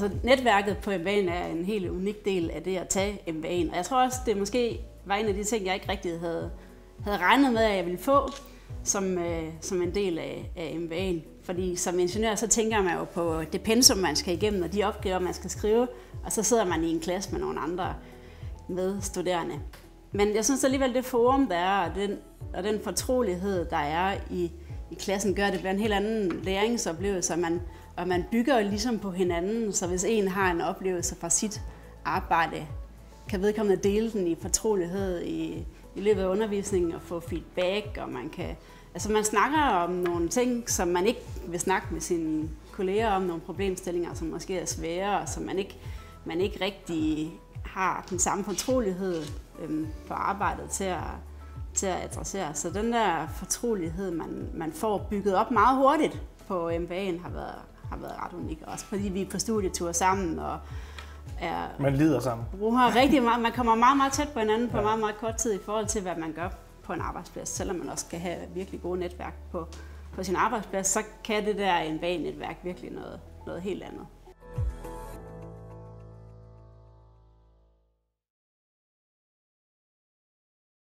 Altså netværket på MBA'en er en helt unik del af det at tage MBA'en, og jeg tror også, det måske var en af de ting, jeg ikke rigtig havde regnet med, at jeg ville få som en del af MBA'en. Fordi som ingeniør, så tænker man jo på det pensum, man skal igennem, og de opgaver, man skal skrive, og så sidder man i en klasse med nogle andre medstuderende. Men jeg synes alligevel, det forum, der er, og den fortrolighed, der er i klassen, gør, det bliver en helt anden læringsoplevelse, og man bygger ligesom på hinanden, så hvis en har en oplevelse fra sit arbejde, kan vedkommende dele den i fortrolighed i løbet af undervisningen og få feedback, og man snakker om nogle ting, som man ikke vil snakke med sine kolleger om, nogle problemstillinger, som måske er svære, og som man ikke rigtig har den samme fortrolighed på arbejdet til at adressere. Så den der fortrolighed, man får bygget op meget hurtigt på MBA'en, har været ret unik. Også fordi vi er på studietur sammen og man lider sammen. Bruger rigtig meget. Man kommer meget, meget tæt på hinanden på meget, meget kort tid i forhold til, hvad man gør på en arbejdsplads. Selvom man også kan have virkelig gode netværk på sin arbejdsplads, så kan det der MBA-netværk virkelig noget helt andet.